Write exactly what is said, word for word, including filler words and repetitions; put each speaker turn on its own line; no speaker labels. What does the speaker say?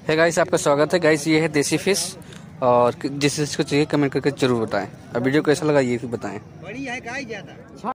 है गाइस, आपका स्वागत है गाइस। ये है देसी फिश और जिस जिसको चाहिए कमेंट करके जरूर बताएं। और वीडियो कैसा लगा ये भी बताएं।
बड़ी है गाय ज्यादा।